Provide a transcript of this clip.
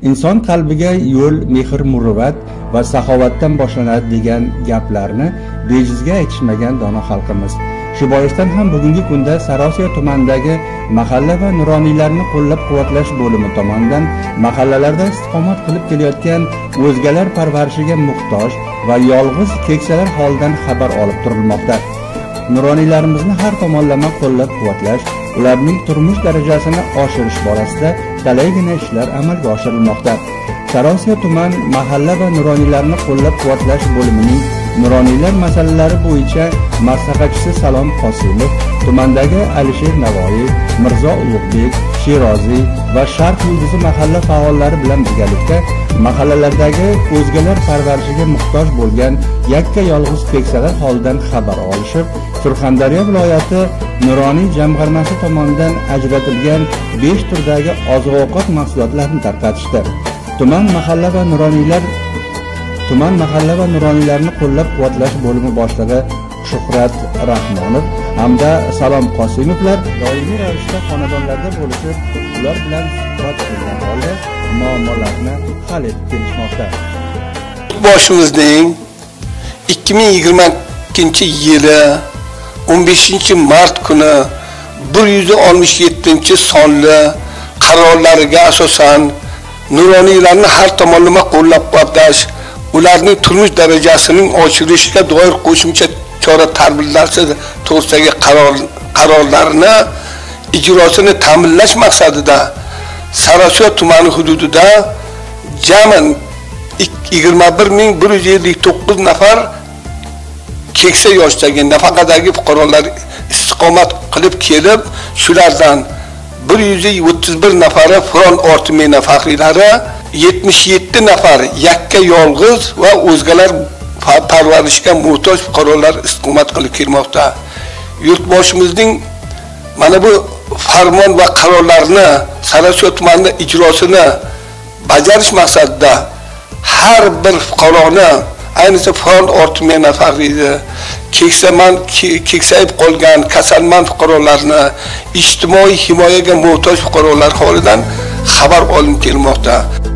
inson qalbiga yo'l mehr muruvvat va saxovatdan boshlanadi degan gaplarni bejizga aytishmagan dono xalqimiz. Shu boisdan ham bugungi kunda Sariosiyo tumanidagi mahalla va nuroniylarni qo'llab-quvvatlash bo'limi tomonidan mahallalarda istiqomat qilib kelayotgan o'zgalar parvarishiga muhtoj va yolg'iz keksalar holidan xabar olib turilmoqda. Nuroniylarimizni har tomonlama qo'llab-quvvatlash, ularning turmush darajasini oshirish borasida talaygina ishlar amalga oshirilmoqda. Sariosiyo tuman mahalla va nuroniylarni qo'llab-quvvatlash bo'limining nuroniylar masalalari bo'yicha maslahatchisi Salom Qosimov tumandagi Alisher Navoiy, Mirzo Ulug'bek, Sheroziy va Sharq yulduzi mahalla faollari bilan birgalikda mahallalardagi o'zgalar parvarishiga muhtoj bo'lgan yakka yolg'iz keksalar holidan xabar olishib, Surxondaryo viloyati Nuroniy jamg'armasi tomonidan ajratilgan 5 turdagi oziq-ovqat mahsulotlarini tarqatishdi. Tuman mahalla va nuroniylarni qo'llab-quvvatlash bo'limi boshlig'i Shuhrat Rahmonov hamda Salom Qosimovlar doimiy ravishda xonadonlarda bo'lishib, ular bilan suhbat qilgan holda muammolarni hal etib kelishmoqda. Boshimizning 2022-yili 15-mart kuni 167-sonli qarorlariga asosan nuroniylarni har tomonlama qo'llab-quvvatlash, ularning turmush darajasining oshirishiga doir qo'shimcha chora-tadbirlar to'g'risidagi qarorlarni ijrosini ta'minlash maqsadida Sariosiyo tumani hududida jami 21159 nafar keksa yoshdagi nafaqadagi fuqarolar istiqomat qilib kelib, shulardan 131 nafari front ortmeni faxriylari, 77 nafar yakka yolg'iz va o'zgalar parvarishga muhtoj fuqarolar istiqomat qilib kelmoqda. Yurtboshimizning mana bu farmon va qarorlarni Sariosiyo tumanida ijrosini bajarish maqsadida har bir fuqaroni, ayniqsa front ortmeni faxriyni, keksayib qolgan kasalmand fuqarolarni, ijtimoiy himoyaga muhtoj fuqarolar holidan xabar olinib kelmoqda.